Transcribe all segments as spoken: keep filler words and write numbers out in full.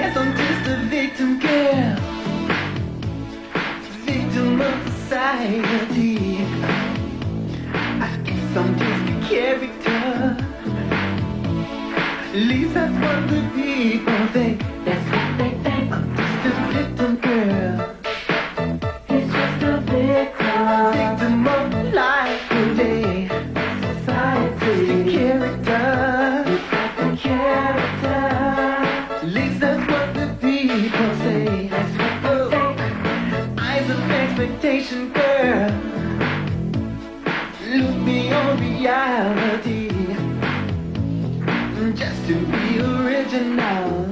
guess I'm just a victim, girl. Victim of society. I guess I'm just a character. At least that's what the people think. That's what they think. I'm just a victim, girl. He's just a victim. Victim of life today. Society. Just a character. The character. At least that's what the people say. That's what they say. Eyes of expectation, girl. Look beyond reality. Just to be original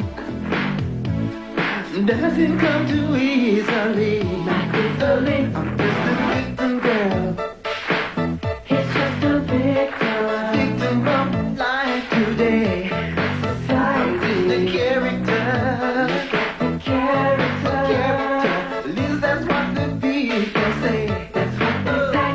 doesn't come too easily. Not easily. I'm just a victim, girl. He's just a victim. Victim of life today. I'm just a character. The character. Character. At least that's what the people say. That's what they say.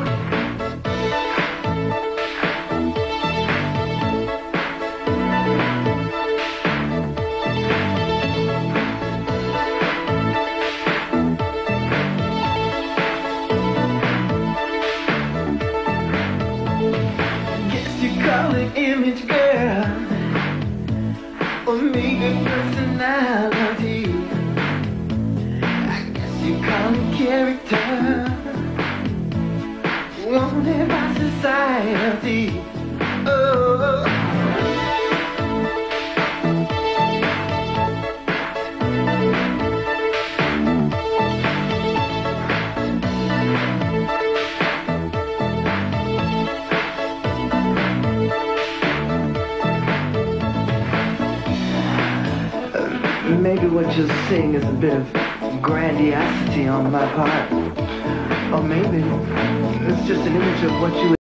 Guess you call it image, girl, or maybe personality. I guess you call it character, wanted by society. Oh, maybe what you're seeing is a bit of grandiosity on my part. Or maybe it's just an image of what you